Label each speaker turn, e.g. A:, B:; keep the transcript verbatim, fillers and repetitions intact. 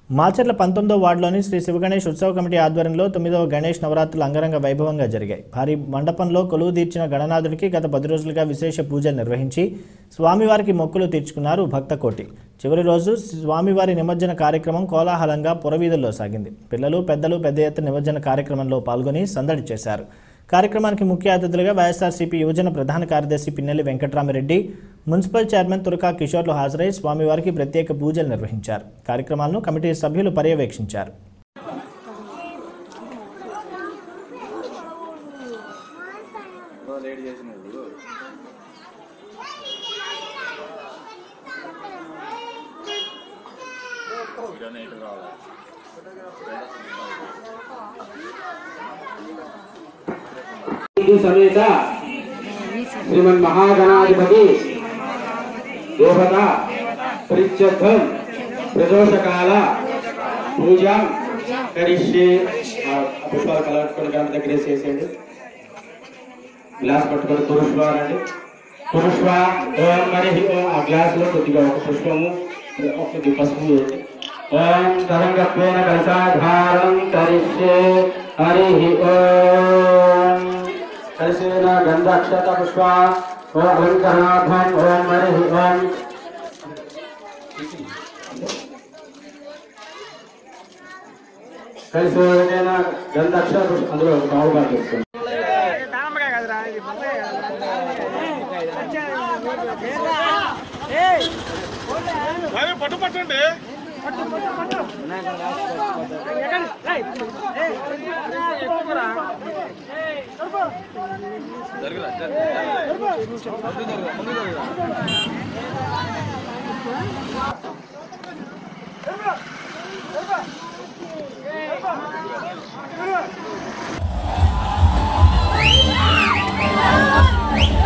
A: మాచర్ల పంతొమ్మిదో వార్డులోని శ్రీ శివగణేష్ ఉత్సవ కమిటీ ఆధ్వర్యంలో తొమ్మిదవ గణేష్ నవరాత్రులు అంగరంగ వైభవంగా జరిగాయి. భారీ మండపంలో కొలువు తీర్చిన గణనాథుడికి గత పది రోజులుగా విశేష పూజలు నిర్వహించి స్వామివారికి మొక్కులు తీర్చుకున్నారు భక్తకోటి. చివరి రోజు స్వామివారి నిమజ్జన కార్యక్రమం కోలాహలంగా పురవీధుల్లో సాగింది. పిల్లలు పెద్దలు పెద్ద ఎత్తున నిమజ్జన కార్యక్రమంలో పాల్గొని సందడి చేశారు. కార్యక్రమానికి ముఖ్య అతిథులుగా వైఎస్ఆర్సీపీ యువజన ప్రధాన కార్యదర్శి పిన్నెల్లి వెంకట్రామిరెడ్డి, మున్సిపల్ చైర్మన్ తురకా కిషోర్లు హాజరై స్వామివారికి ప్రత్యేక పూజలు నిర్వహించారు. కార్యక్రమాలను కమిటీ సభ్యులు పర్యవేక్షించారు.
B: समेत श्रीमन् महागणाधिपति देवता परिच्छेदं प्रदोषकाल पूजा करिष्ये पुष्पाలు కలగట్టుకొని గంట దగ్గర చేసేయండి. గ్లాస్ పట్టుకొని పురుష్వారండి. పురుష్వ ఓం మరి ఆ గ్లాస్ లో కొద్దిగా ఒక పుష్పము ఒక పసుపు వేయండి. ఓం తరంగత్వేన కలశాధారం కరిష్యే హరి ఓం कलशेन गंध अक्षत पुष्प ओम अलंकरणार्थम ओम हरि ओम कलशेन गंध अक्षत पुष्प अंदर बाहु बात करते हैं तामगा कदरा ఇది బొమ్మే ఏయ్ అరే పట్టు పట్టండి పట్టు పట్టు పట్టు ఎక్కడ రేయ్ ఏయ్ ఎక్కురా ఏయ్ దొరకో జరగలా జరగలా ముందు జరగలా ముందు జరగలా జరగలా